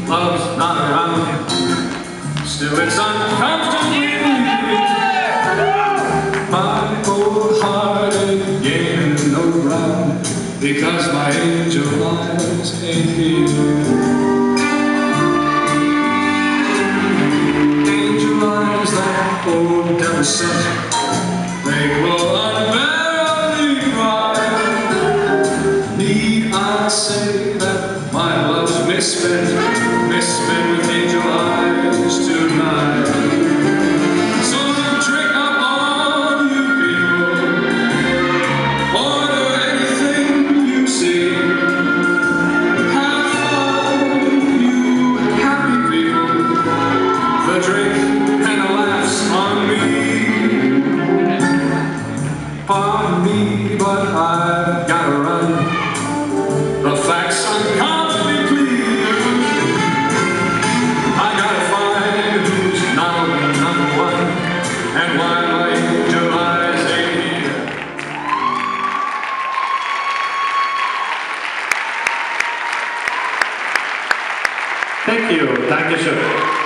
love's not around, still it's uncomfortably my old heart ain't gaining no ground, because my angel eyes ain't here. Angel eyes that old devil sent, they glow unbearably bright. Need I say that my love's misspent with angel eyes tonight? So drink up all you people, order anything you see. Have fun, you happy people, the drink and the laughs on me. Pardon me, but I've gotta run. The facts uncommonly clear. I gotta find who's now number one, and why my angel eyes ain't here. Thank you. Dankeschön.